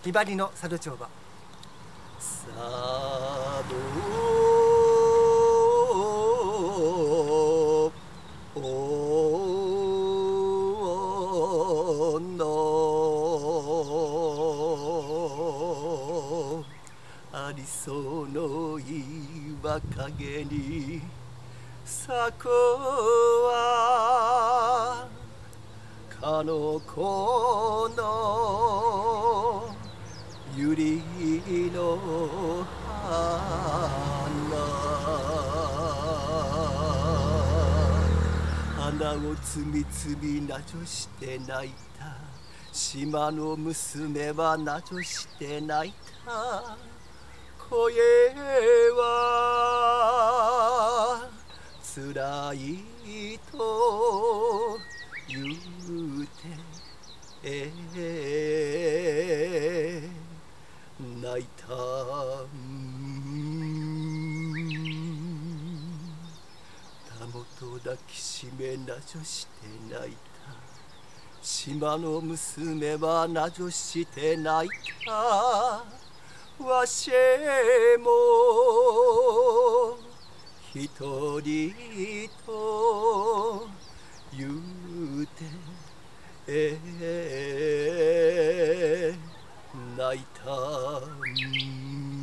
ひばりの佐渡町場。 佐渡のありそうの岩陰に咲くはかの子の百合の花をつみつみなじょして泣いた島の娘はなじょして泣いた声はつらいと言うて泣いたたもと抱きしめなじょして泣いた島の娘はなじょして泣いたわしも一人と言うて泣いた